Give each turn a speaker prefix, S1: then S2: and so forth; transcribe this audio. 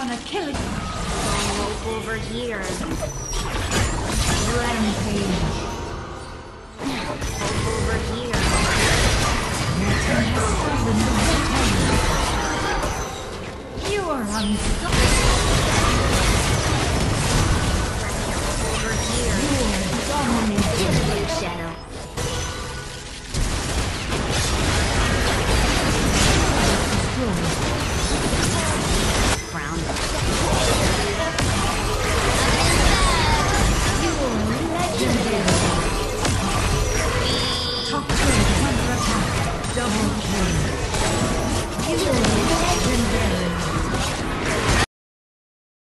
S1: on a killing.
S2: Hope over here.
S1: Rampage.
S2: Hope over here.
S1: You are unstoppable.